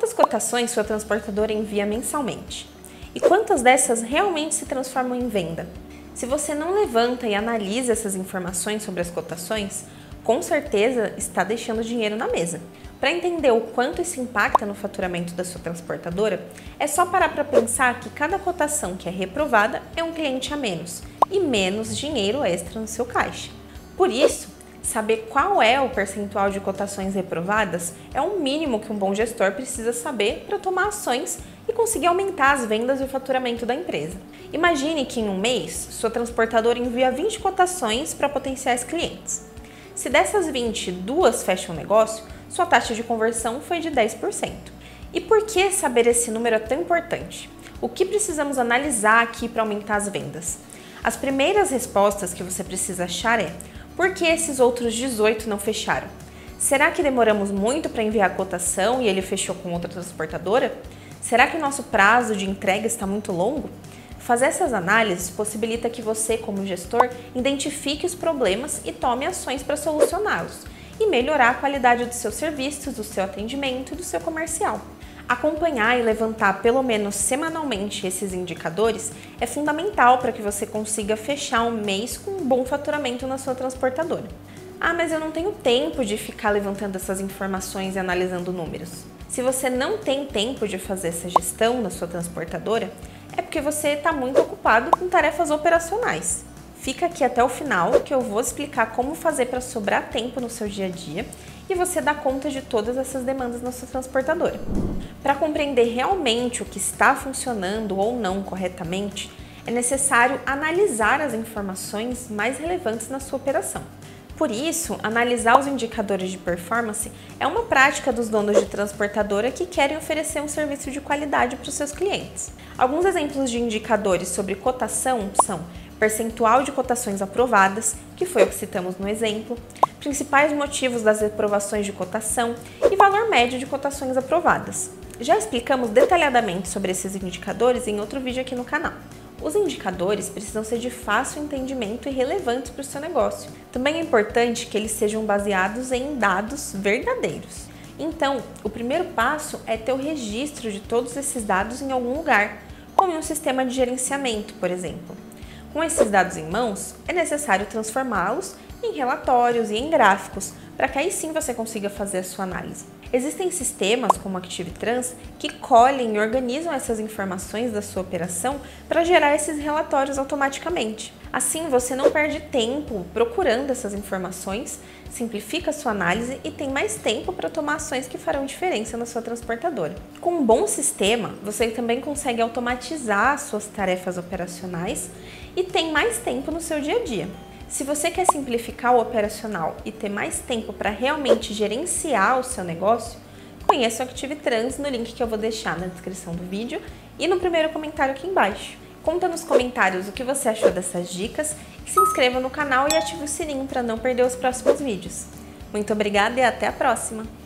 Quantas cotações sua transportadora envia mensalmente? E quantas dessas realmente se transformam em venda? Se você não levanta e analisa essas informações sobre as cotações, com certeza está deixando dinheiro na mesa. Para entender o quanto isso impacta no faturamento da sua transportadora, é só parar para pensar que cada cotação que é reprovada é um cliente a menos e menos dinheiro extra no seu caixa. Por isso, saber qual é o percentual de cotações reprovadas é o mínimo que um bom gestor precisa saber para tomar ações e conseguir aumentar as vendas e o faturamento da empresa. Imagine que em um mês, sua transportadora envia 20 cotações para potenciais clientes. Se dessas 20, duas fecham o negócio, sua taxa de conversão foi de 10%. E por que saber esse número é tão importante? O que precisamos analisar aqui para aumentar as vendas? As primeiras respostas que você precisa achar é: por que esses outros 18 não fecharam? Será que demoramos muito para enviar a cotação e ele fechou com outra transportadora? Será que o nosso prazo de entrega está muito longo? Fazer essas análises possibilita que você, como gestor, identifique os problemas e tome ações para solucioná-los e melhorar a qualidade dos seus serviços, do seu atendimento e do seu comercial. Acompanhar e levantar pelo menos semanalmente esses indicadores é fundamental para que você consiga fechar um mês com um bom faturamento na sua transportadora. Ah, mas eu não tenho tempo de ficar levantando essas informações e analisando números. Se você não tem tempo de fazer essa gestão na sua transportadora, é porque você está muito ocupado com tarefas operacionais. Fica aqui até o final que eu vou explicar como fazer para sobrar tempo no seu dia a dia e você dar conta de todas essas demandas na sua transportadora. Para compreender realmente o que está funcionando ou não corretamente, é necessário analisar as informações mais relevantes na sua operação. Por isso, analisar os indicadores de performance é uma prática dos donos de transportadora que querem oferecer um serviço de qualidade para os seus clientes. Alguns exemplos de indicadores sobre cotação são percentual de cotações aprovadas, que foi o que citamos no exemplo, principais motivos das reprovações de cotação e valor médio de cotações aprovadas. Já explicamos detalhadamente sobre esses indicadores em outro vídeo aqui no canal. Os indicadores precisam ser de fácil entendimento e relevantes para o seu negócio. Também é importante que eles sejam baseados em dados verdadeiros. Então, o primeiro passo é ter o registro de todos esses dados em algum lugar, como em um sistema de gerenciamento, por exemplo. Com esses dados em mãos, é necessário transformá-los em relatórios e em gráficos, para que aí sim você consiga fazer a sua análise. Existem sistemas como o ActiveTrans que colhem e organizam essas informações da sua operação para gerar esses relatórios automaticamente. Assim, você não perde tempo procurando essas informações, simplifica a sua análise e tem mais tempo para tomar ações que farão diferença na sua transportadora. Com um bom sistema, você também consegue automatizar suas tarefas operacionais e tem mais tempo no seu dia a dia. Se você quer simplificar o operacional e ter mais tempo para realmente gerenciar o seu negócio, conheça o ActiveTrans no link que eu vou deixar na descrição do vídeo e no primeiro comentário aqui embaixo. Conta nos comentários o que você achou dessas dicas, se inscreva no canal e ative o sininho para não perder os próximos vídeos. Muito obrigada e até a próxima!